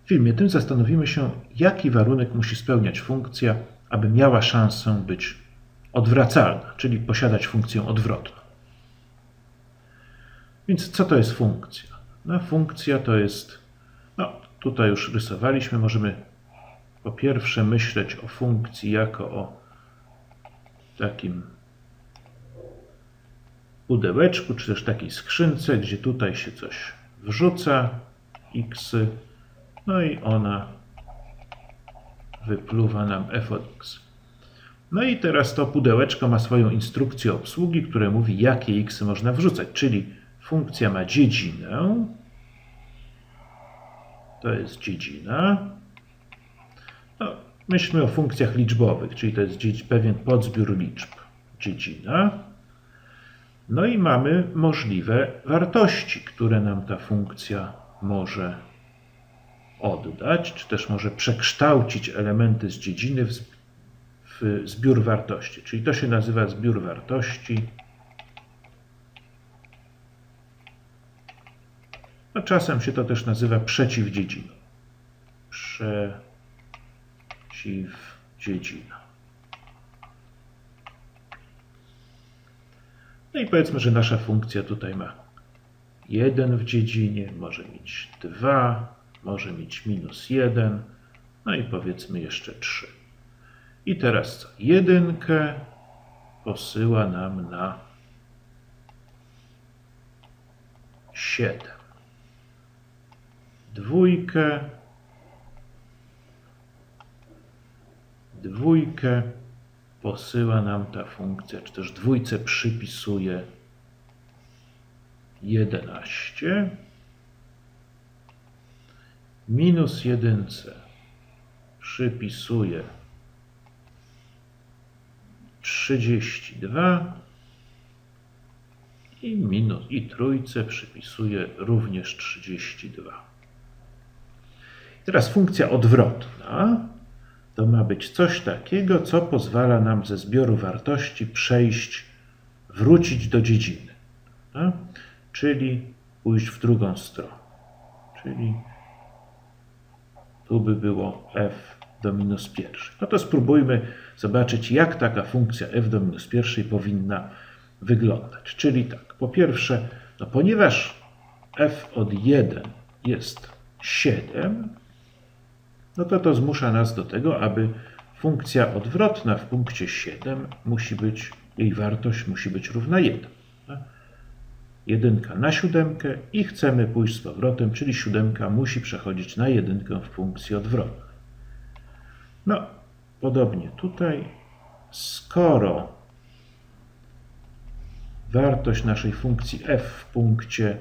W filmie tym zastanowimy się, jaki warunek musi spełniać funkcja, aby miała szansę być odwracalna, czyli posiadać funkcję odwrotną. Więc co to jest funkcja? No, funkcja to jest, tutaj już rysowaliśmy, możemy po pierwsze myśleć o funkcji jako o takim pudełeczku, czy też takiej skrzynce, gdzie tutaj się coś wrzuca, xy, no i ona wypluwa nam f od x. No i teraz to pudełeczko ma swoją instrukcję obsługi, która mówi, jakie xy można wrzucać, czyli funkcja ma dziedzinę, to jest dziedzina. No, myślmy o funkcjach liczbowych, czyli to jest pewien podzbiór liczb, dziedzina. No i mamy możliwe wartości, które nam ta funkcja może oddać, czy też może przekształcić elementy z dziedziny w zbiór wartości. Czyli to się nazywa zbiór wartości. No, czasem się to też nazywa przeciwdziedziną. Przeciwdziedzina. No i powiedzmy, że nasza funkcja tutaj ma 1 w dziedzinie, może mieć 2, może mieć -1, no i powiedzmy jeszcze 3. I teraz co? 1 posyła nam na 7. 2 posyła nam ta funkcja, czy też dwójce przypisuje 11. -1 przypisuje 32 i trójce przypisuje również 32. Teraz funkcja odwrotna to ma być coś takiego, co pozwala nam ze zbioru wartości wrócić do dziedziny, czyli pójść w drugą stronę. Czyli tu by było f do -1. No to spróbujmy zobaczyć, jak taka funkcja f do -1 powinna wyglądać. Czyli tak, po pierwsze, ponieważ f od 1 jest 7, no to zmusza nas do tego, aby funkcja odwrotna w punkcie 7 jej wartość musi być równa 1. 1 na 7 i chcemy pójść z powrotem, czyli 7 musi przechodzić na 1 w funkcji odwrotnej. No, podobnie tutaj, skoro wartość naszej funkcji f w punkcie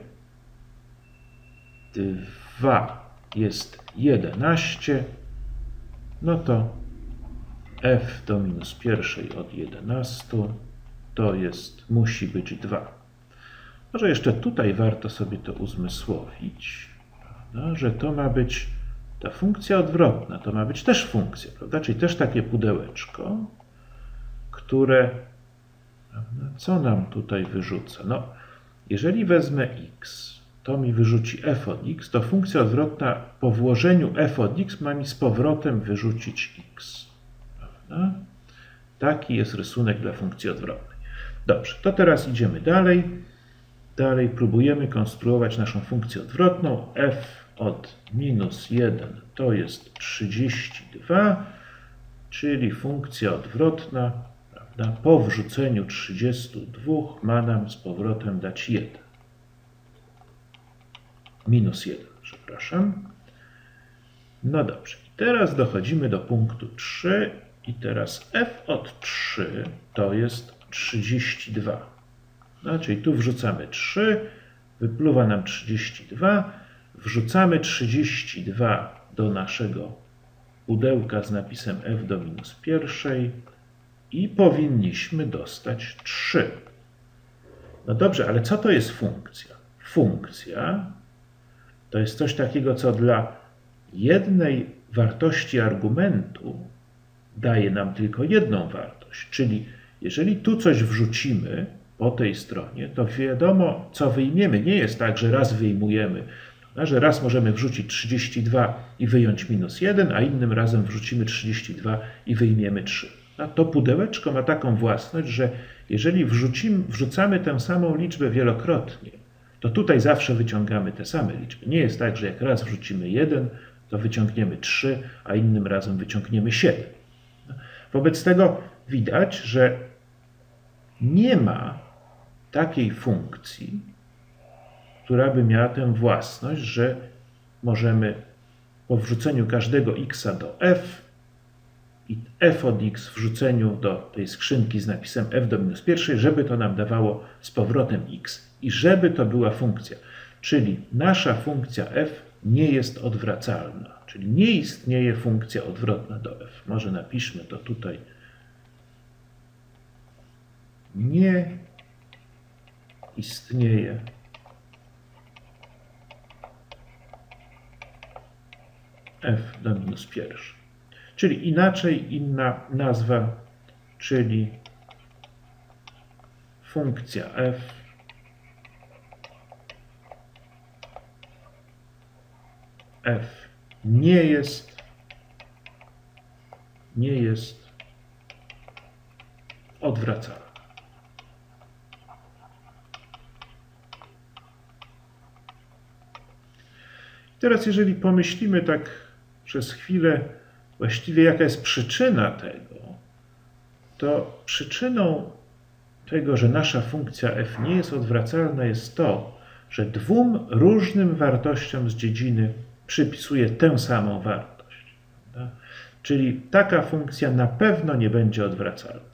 2 jest 11, no to f do -1 od 11 musi być 2. Może jeszcze tutaj warto sobie to uzmysłowić, prawda? Że to ma być ta funkcja odwrotna, to ma być też funkcja, prawda? Czyli też takie pudełeczko, które, prawda, co nam tutaj wyrzuca? No, jeżeli wezmę x, to mi wyrzuci f od x, to funkcja odwrotna po włożeniu f od x ma mi z powrotem wyrzucić x. Prawda? Taki jest rysunek dla funkcji odwrotnej. Dobrze, to teraz idziemy dalej. Dalej próbujemy konstruować naszą funkcję odwrotną. F od -1 to jest 32, czyli funkcja odwrotna, prawda, po wrzuceniu 32 ma nam z powrotem dać 1. -1, przepraszam. No dobrze, i teraz dochodzimy do punktu 3 i teraz f od 3 to jest 32. No, czyli tu wrzucamy 3, wypluwa nam 32, wrzucamy 32 do naszego pudełka z napisem f do -1 i powinniśmy dostać 3. No dobrze, ale co to jest funkcja? Funkcja to jest coś takiego, co dla jednej wartości argumentu daje nam tylko jedną wartość, czyli jeżeli tu coś wrzucimy po tej stronie, to wiadomo, co wyjmiemy. Nie jest tak, że raz wyjmujemy Że raz możemy wrzucić 32 i wyjąć -1, a innym razem wrzucimy 32 i wyjmiemy 3. To pudełeczko ma taką własność, że jeżeli wrzucamy tę samą liczbę wielokrotnie, to tutaj zawsze wyciągamy te same liczby. Nie jest tak, że jak raz wrzucimy 1, to wyciągniemy 3, a innym razem wyciągniemy 7. Wobec tego widać, że nie ma takiej funkcji, która by miała tę własność, że możemy po wrzuceniu każdego x do f i f od x wrzuceniu do tej skrzynki z napisem f do -1, żeby to nam dawało z powrotem x i żeby to była funkcja. Czyli nasza funkcja f nie jest odwracalna, czyli nie istnieje funkcja odwrotna do f. Może napiszmy to tutaj. Nie istnieje f do -1. Czyli inaczej, inna nazwa, czyli funkcja f nie jest odwracalna. Teraz jeżeli pomyślimy tak przez chwilę, właściwie jaka jest przyczyna tego, to przyczyną tego, że nasza funkcja f nie jest odwracalna, jest to, że dwóm różnym wartościom z dziedziny przypisuje tę samą wartość. Czyli taka funkcja na pewno nie będzie odwracalna.